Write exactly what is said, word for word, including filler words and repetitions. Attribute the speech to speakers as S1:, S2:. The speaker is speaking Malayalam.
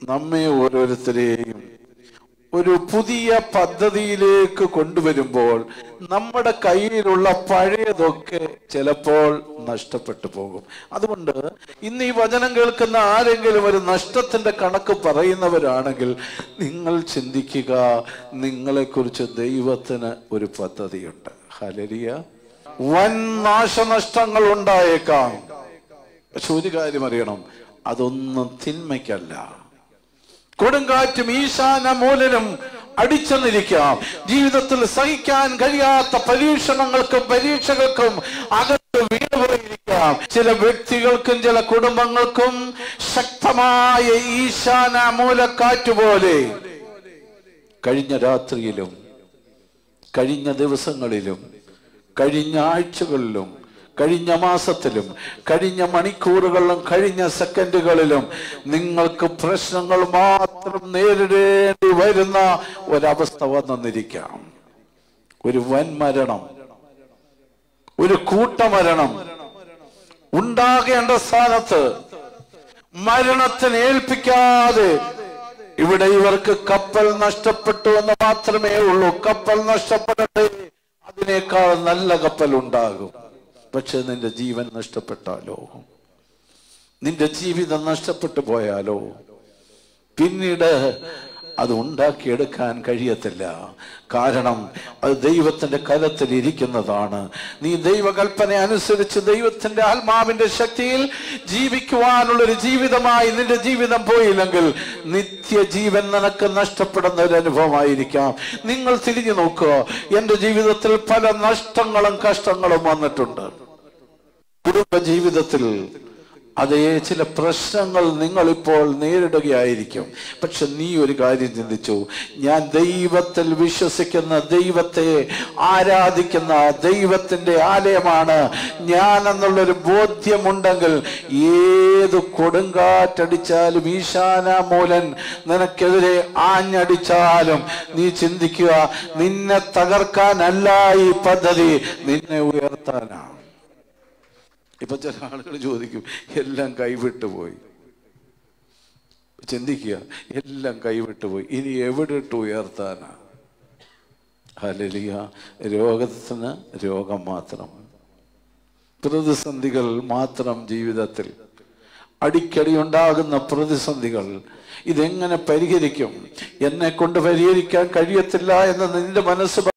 S1: നമ്മെ ഓരോരുത്തരെയും ഒരു പുതിയ പദ്ധതിയിലേക്ക് കൊണ്ടുവരുമ്പോൾ നമ്മുടെ കയ്യിലുള്ള പഴയതൊക്കെ ചിലപ്പോൾ നഷ്ടപ്പെട്ടു പോകും. അതുകൊണ്ട് ഇന്ന് ഈ വചനം കേൾക്കുന്ന ആരെങ്കിലും ഒരു നഷ്ടത്തിന്റെ കണക്ക് പറയുന്നവരാണെങ്കിൽ നിങ്ങൾ ചിന്തിക്കുക, നിങ്ങളെക്കുറിച്ച് ദൈവത്തിന് ഒരു പദ്ധതിയുണ്ട്. ഹല്ലേലൂയ. വൻ നാശനഷ്ടങ്ങൾ ഉണ്ടായേക്കാം. പക്ഷെ ഒരു കാര്യം അറിയണം, അതൊന്നും തിന്മയ്ക്കല്ല. കൊടുങ്കാറ്റും ഈശാന മൂലനും അടിച്ചെന്നിരിക്കാം. ജീവിതത്തിൽ സഹിക്കാൻ കഴിയാത്ത പരീക്ഷണങ്ങൾക്കും പരീക്ഷകൾക്കും അകത്ത് വീണുപോയിരിക്കാം. ചില വ്യക്തികൾക്കും ചില കുടുംബങ്ങൾക്കും ശക്തമായ ഈശാന മൂലക്കാറ്റ് പോലെ കഴിഞ്ഞ രാത്രിയിലും കഴിഞ്ഞ ദിവസങ്ങളിലും കഴിഞ്ഞ ആഴ്ചകളിലും കഴിഞ്ഞ മാസത്തിലും കഴിഞ്ഞ മണിക്കൂറുകളിലും കഴിഞ്ഞ സെക്കൻഡുകളിലും നിങ്ങൾക്ക് പ്രശ്നങ്ങൾ മാത്രം നേരിടേണ്ടി വരുന്ന ഒരവസ്ഥ വന്നിരിക്കാം. ഒരു വൻമരണം, ഒരു കൂട്ടമരണം ഉണ്ടാകേണ്ട സ്ഥാനത്ത് മരണത്തിന് ഏൽപ്പിക്കാതെ ഇവിടെ ഇവർക്ക് കപ്പൽ നഷ്ടപ്പെട്ടു എന്ന് മാത്രമേ ഉള്ളൂ. കപ്പൽ നഷ്ടപ്പെടട്ടെ, അതിനേക്കാൾ നല്ല കപ്പൽ ഉണ്ടാകും. പക്ഷെ നിന്റെ ജീവൻ നഷ്ടപ്പെട്ടാലോ, നിന്റെ ജീവിതം നഷ്ടപ്പെട്ടു പോയാലോ പിന്നീട് അത് ഉണ്ടാക്കിയെടുക്കാൻ കഴിയത്തില്ല. കാരണം അത് ദൈവത്തിന്റെ കരത്തിൽ ഇരിക്കുന്നതാണ്. നീ ദൈവകൽപ്പന അനുസരിച്ച് ദൈവത്തിന്റെ ആത്മാവിന്റെ ശക്തിയിൽ ജീവിക്കുവാനുള്ളൊരു ജീവിതമായി നിന്റെ ജീവിതം പോയില്ലെങ്കിൽ നിത്യജീവൻ നിനക്ക് നഷ്ടപ്പെടുന്ന ഒരു അനുഭവമായിരിക്കാം. നിങ്ങൾ തിരിഞ്ഞു നോക്കുക, എന്റെ ജീവിതത്തിൽ പല നഷ്ടങ്ങളും കഷ്ടങ്ങളും വന്നിട്ടുണ്ട്. കുടുംബ ജീവിതത്തിൽ അതേ ചില പ്രശ്നങ്ങൾ നിങ്ങളിപ്പോൾ നേരിടുകയായിരിക്കും. പക്ഷെ നീ ഒരു കാര്യം ചിന്തിച്ചു, ഞാൻ ദൈവത്തിൽ വിശ്വസിക്കുന്ന, ദൈവത്തെ ആരാധിക്കുന്ന ദൈവത്തിന്റെ ആലയമാണ് ഞാൻ എന്നുള്ളൊരു ബോധ്യമുണ്ടെങ്കിൽ ഏത് കൊടുങ്കാറ്റടിച്ചാലും ഈശാന മൂലൻ നിനക്കെതിരെ ആഞ്ഞടിച്ചാലും നീ ചിന്തിക്കുക, നിന്നെ തകർക്കാനല്ല ഈ പദ്ധതി, നിന്നെ ഉയർത്താനാണ്. ഇപ്പൊ ചില ആളുകൾ ചോദിക്കും, എല്ലാം കൈവിട്ടുപോയി. ചിന്തിക്കുക, എല്ലാം കൈവിട്ടുപോയി, ഇനി എവിടെ ഇട്ട് ഉയർത്താനാ? ഹല്ലേലൂയ. രോഗത്തിന് രോഗം മാത്രം, പ്രതിസന്ധികൾ മാത്രം ജീവിതത്തിൽ അടിക്കടി ഉണ്ടാകുന്ന പ്രതിസന്ധികൾ. ഇതെങ്ങനെ പരിഹരിക്കും? എന്നെ കൊണ്ട് പരിഹരിക്കാൻ കഴിയത്തില്ല എന്ന് നിന്റെ മനസ്സ്